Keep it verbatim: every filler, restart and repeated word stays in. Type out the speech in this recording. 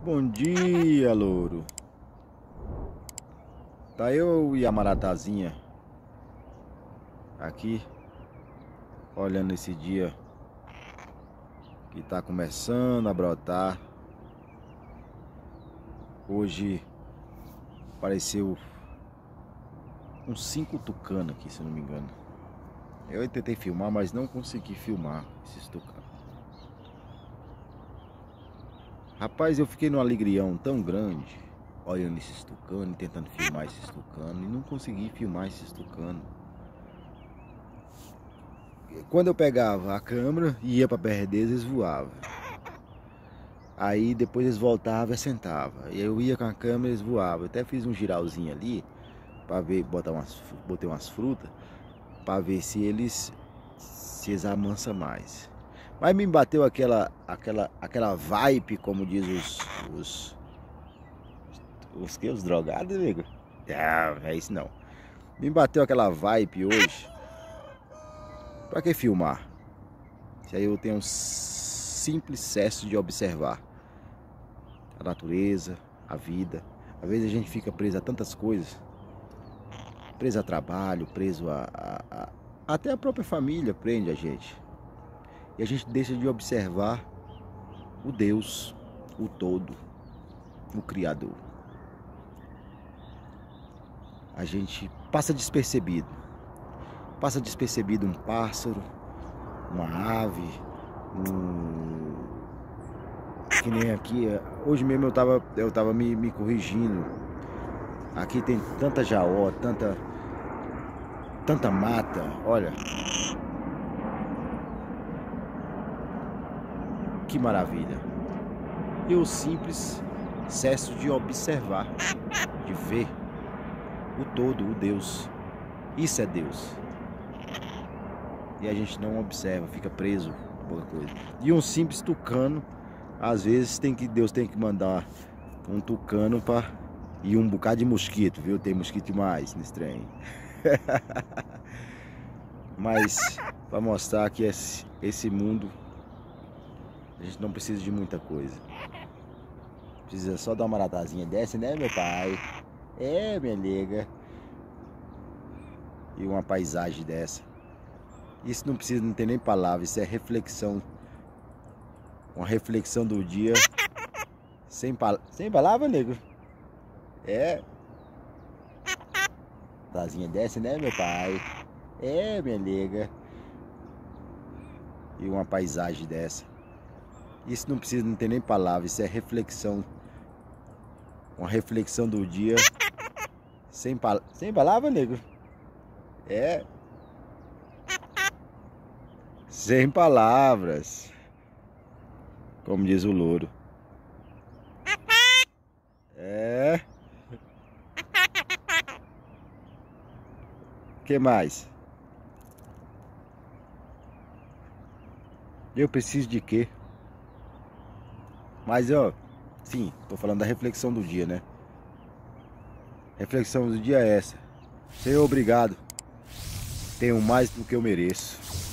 Bom dia, louro. Tá eu e a maratazinha aqui, olhando esse dia que tá começando a brotar. Hoje apareceu uns cinco tucanos aqui, se eu não me engano. Eu tentei filmar, mas não consegui filmar esses tucanos. Rapaz, eu fiquei num alegrião tão grande olhando esses tucanos, tentando filmar esses tucanos, e não consegui filmar esses tucanos. Quando eu pegava a câmera e ia para perto deles, eles voavam. Aí depois eles voltavam e sentavam. E eu ia com a câmera e eles voavam. Eu até fiz um giralzinho ali para ver, botar umas, botei umas frutas para ver se eles se eles amansam mais. Mas me bateu aquela aquela aquela vibe, como diz os os os que os drogados, amigo. Não, é isso não. Me bateu aquela vibe hoje. Para que filmar? Se aí eu tenho um simples excesso de observar a natureza, a vida. Às vezes a gente fica preso a tantas coisas, preso a trabalho, preso a, a, a até a própria família prende a gente. E a gente deixa de observar o Deus, o todo, o Criador. A gente passa despercebido. Passa despercebido um pássaro, uma ave, um... que nem aqui. Hoje mesmo eu tava, eu tava me, me corrigindo. Aqui tem tanta jaó, tanta, tanta mata, olha. Que maravilha! E o simples excesso de observar, de ver o todo, o Deus. Isso é Deus. E a gente não observa, fica preso a pouca coisa. E um simples tucano, às vezes tem que, Deus tem que mandar um tucano para e um bocado de mosquito, viu? Tem mosquito demais nesse trem. Mas para mostrar que esse, esse mundo, a gente não precisa de muita coisa. Precisa só dar uma maratazinha dessa, né, meu pai? É, minha nega. E uma paisagem dessa. Isso não precisa, não tem nem palavra. Isso é reflexão. Uma reflexão do dia. Sem, pal sem palavra, nego. É. Tazinha dessa, né, meu pai? É, minha nega. E uma paisagem dessa. Isso não precisa, não tem nem palavra. Isso é reflexão. Uma reflexão do dia. Sem, pal sem palavra, nego. É. Sem palavras. Como diz o louro. É. Que mais? Eu preciso de quê? Mas ó, sim, tô falando da reflexão do dia, né? Reflexão do dia é essa. Senhor, obrigado. Tenho mais do que eu mereço.